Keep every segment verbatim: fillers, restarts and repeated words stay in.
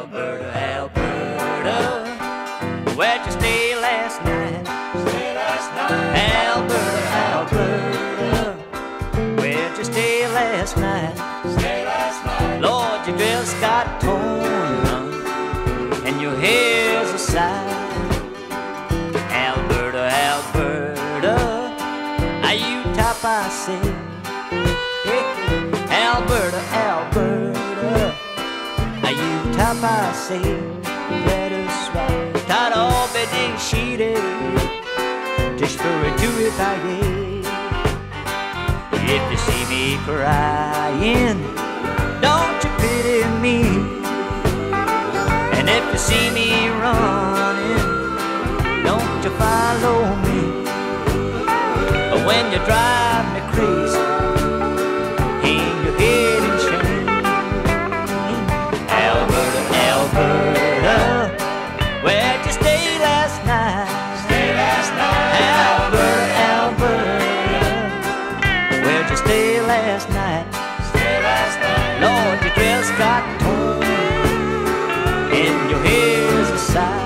Alberta, Alberta, where'd you stay last night? Stay last night. Alberta, Alberta, where'd you stay last night? Stay last night. Lord, your dress got torn and your hair's a side. Alberta, Alberta, are you top, I say? Hey, Alberta, Alberta, are you top, I say? That's right. Tied all bedding sheeted, just for a do it I If you see me crying, don't you pity me. And if you see me running, don't you follow me. But when you drive me crazy, hang your head in shame. Alberta, Alberta, where'd you stay last night? Stay last night. Alberta, Alberta, where'd you stay last night? Stay last night. Lord, your dress got torn and your hair's a side.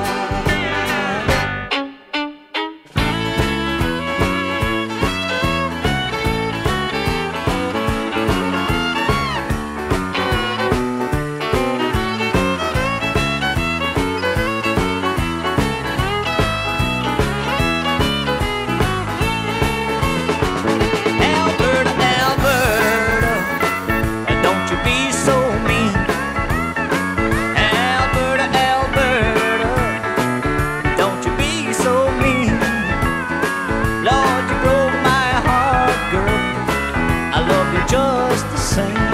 Alberta, Alberta, don't you be so mean. Alberta, Alberta, don't you be so mean. Lord, you broke my heart, girl, I love you just the same.